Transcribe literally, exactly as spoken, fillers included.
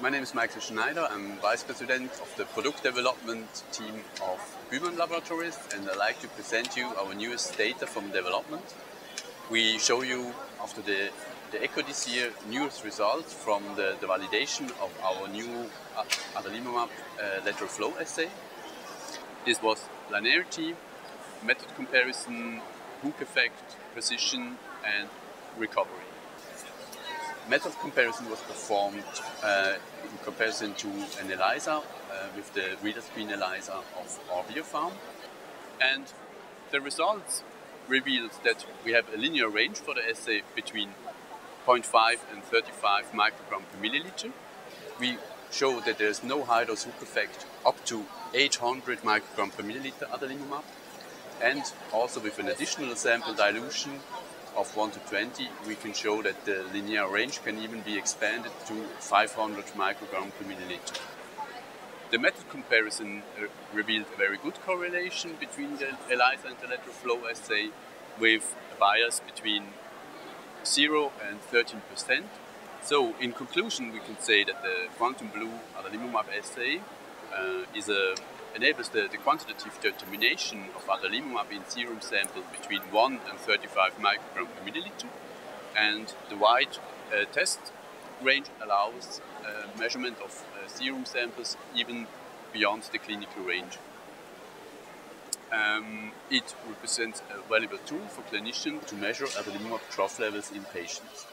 My name is Michael Schneider. I'm Vice President of the Product Development team of Bühlmann Laboratories, and I'd like to present you our newest data from development. We show you, after the, the ECHO this year, newest results from the, the validation of our new adalimumab uh, lateral flow assay. This was linearity, method comparison, hook effect, precision, and recovery. Method comparison was performed uh, in comparison to an ELISA uh, with the reader screen ELISA of our Biopharm, and the results revealed that we have a linear range for the assay between zero point five and thirty-five microgram per milliliter. We show that there is no high dose hook effect up to eight hundred microgram per milliliter adalimumab, and also with an additional sample dilution of one to twenty, we can show that the linear range can even be expanded to five hundred microgram per milliliter. The method comparison uh, revealed a very good correlation between the ELISA and the lateral flow assay, with a bias between zero and thirteen percent. So in conclusion, we can say that the Quantum Blue adalimumab assay uh, is a enables the, the quantitative determination of adalimumab in serum samples between one and thirty-five microgram per milliliter, and the wide uh, test range allows uh, measurement of uh, serum samples even beyond the clinical range. Um, it represents a valuable tool for clinicians to measure adalimumab trough levels in patients.